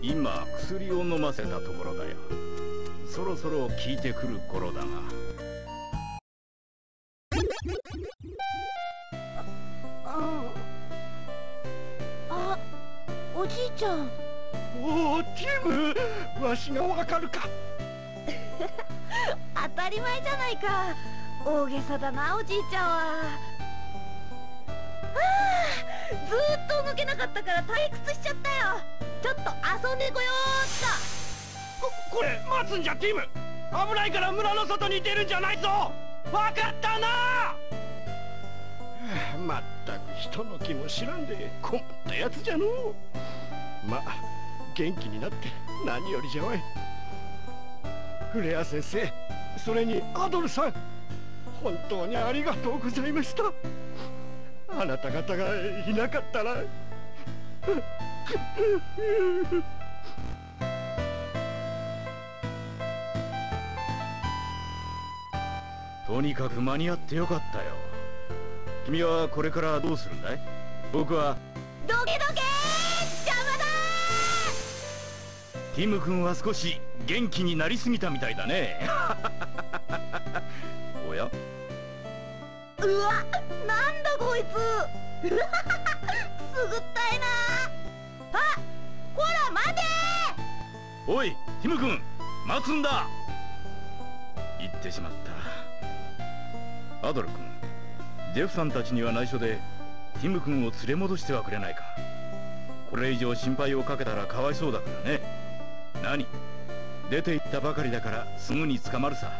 今薬を飲ませたところだよ。そろそろ効いてくる頃だが。 あ、おじいちゃん。 おお、ティム、わしがわかるか。 当たり前じゃないか。大げさだな、おじいちゃんは。ずーっと動けなかったから退屈しちゃったよ。ちょっと遊んでこようっと。 これ待つんじゃ、ティム。危ないから村の外に出るんじゃないぞ。わかったな。まったく人の気も知らんで困ったやつじゃのう。まあ元気になって何よりじゃわい。フレア先生、それにアドルさん、本当にありがとうございました。あなた方がいなかったらとにかく間に合ってよかったよ。君はこれからどうするんだい？僕はどけどけー、邪魔だー。ティム君は少し元気になりすぎたみたいだね。おや？ うわ、なんだこいつ。すぐったいな。あ、ほら待てー。おいティム君、待つんだ。言ってしまった。アドル君、ジェフさんたちには内緒でティム君を連れ戻してはくれないか。これ以上心配をかけたらかわいそうだからね。何？出て行ったばかりだからすぐに捕まるさ。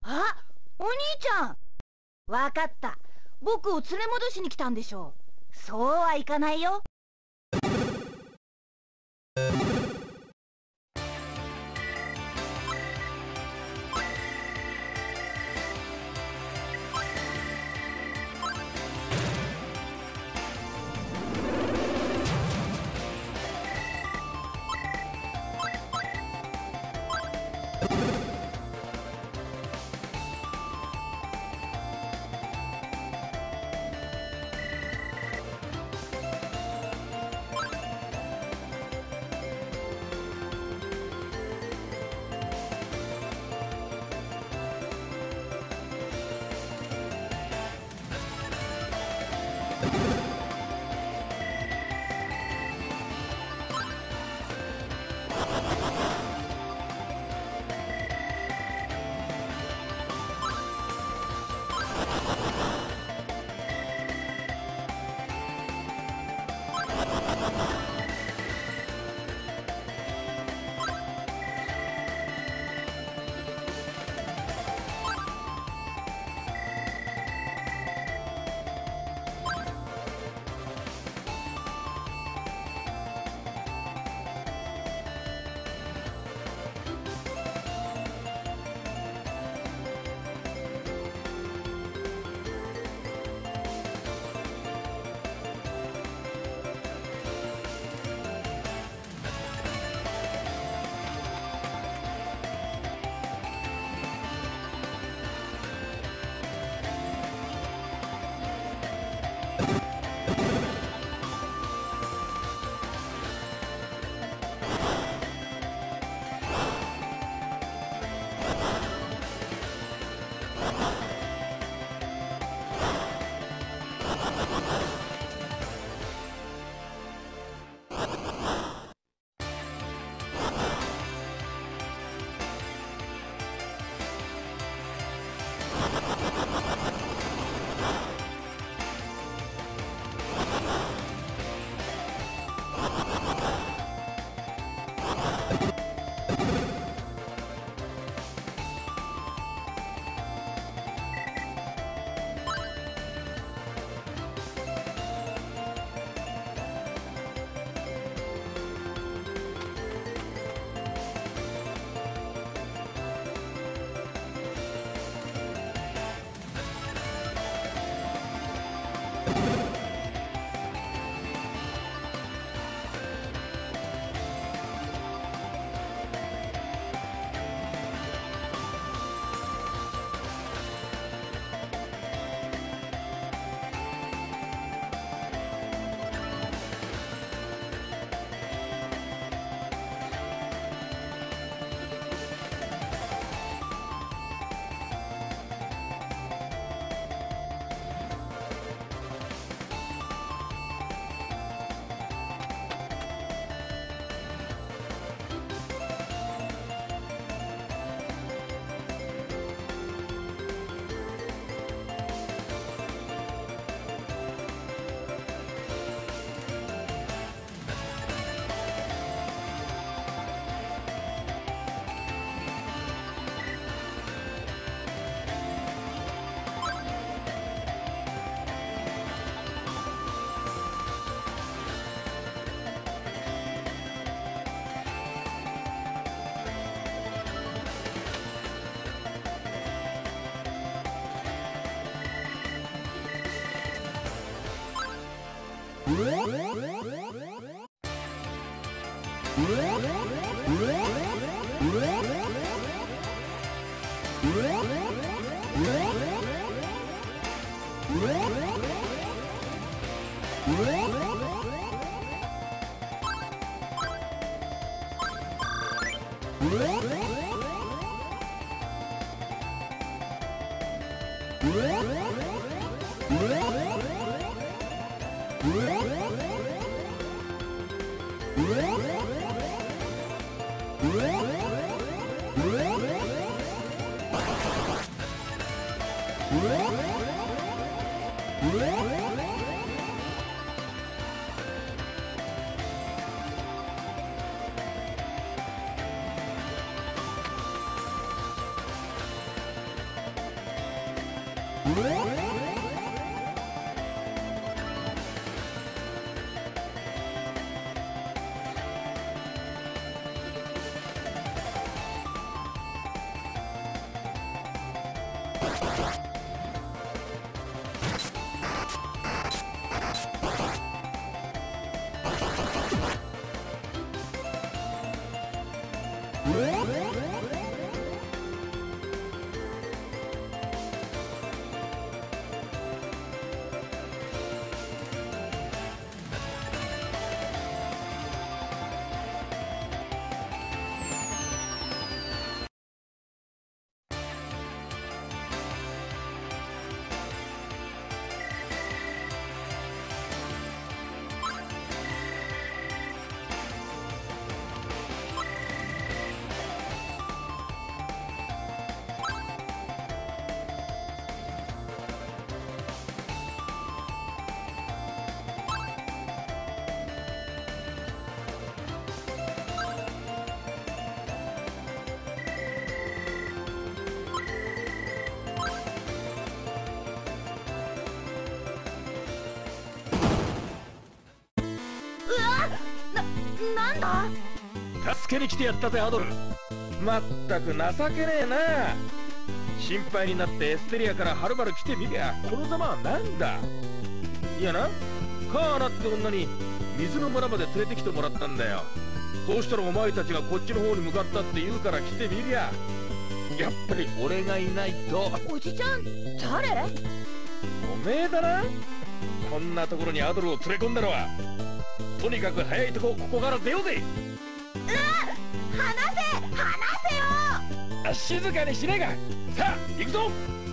あ、お兄ちゃん。わかった。僕を連れ戻しに来たんでしょう。そうはいかないよ。 なんだ。 助けに来てやったぜアドル。 まったく情けねえな。心配になってエステリアからはるばる来てみりゃこのざまはなんだ。いやな、カーナって女に水の村まで連れてきてもらったんだよ。そうしたらお前たちがこっちの方に向かったって言うから来てみりゃ、やっぱり俺がいないと。 おじちゃん誰？ おめえだな。こんなところにアドルを連れ込んだのは。とにかく早いとここから出ようぜ。 離せよ。 静かにしねえが。さあ行くぞ。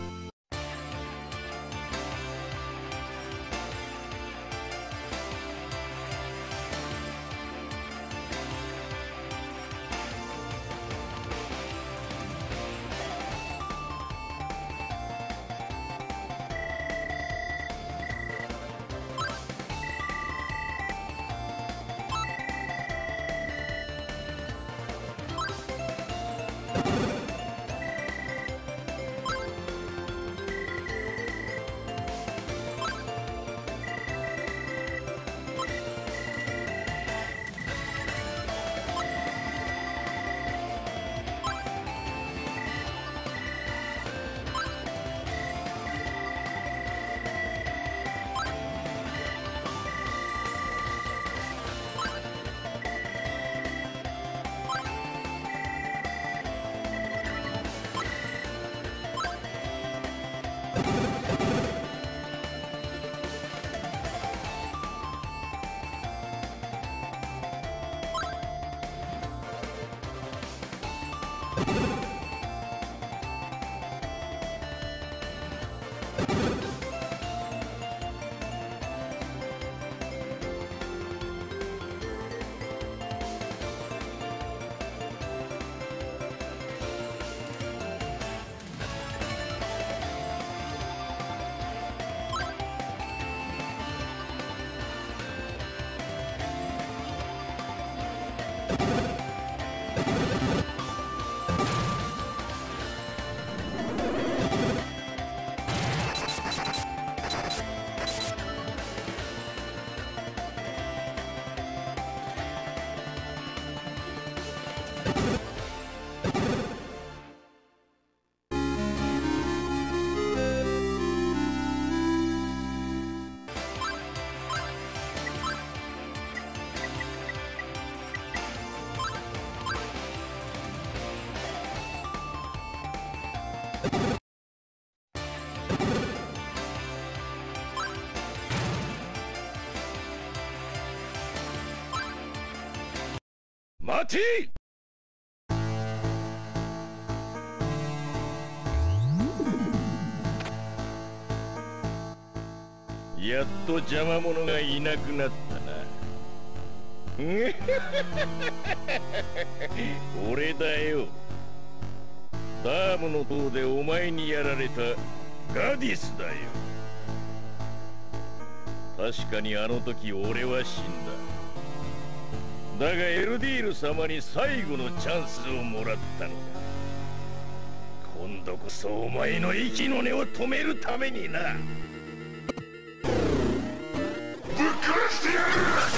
待て！やっと邪魔者がいなくなったな。俺だよ。ダームの塔でお前にやられたガディスだよ。確かにあの時俺は死んだ。だがエルディール様に最後のチャンスをもらったのだ。今今度こそお前の息の根を止めるためにな。ぶっ殺してやる。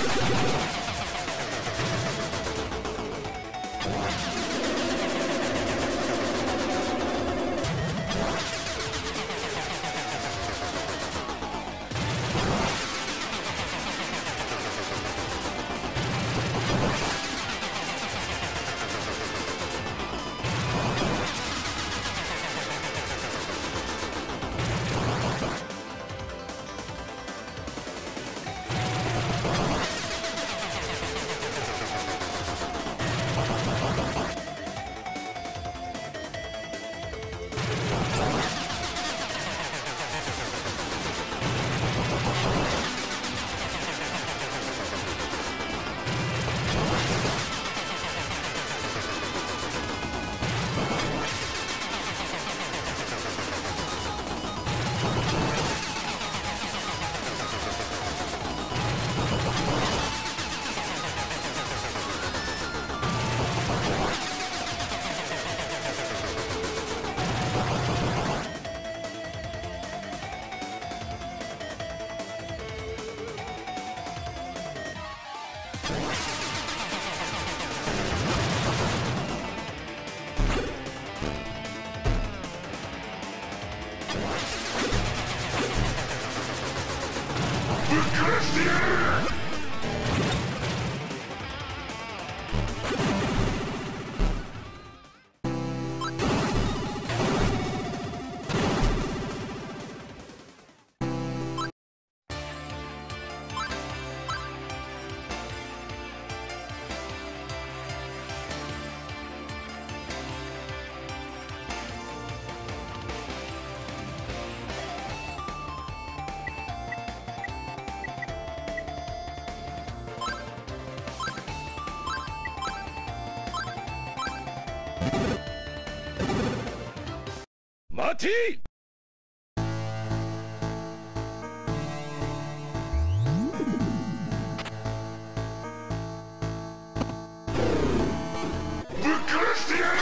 待て！ぶっ殺してやる！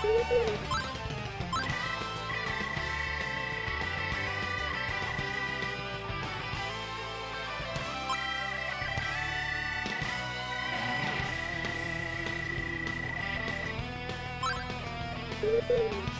う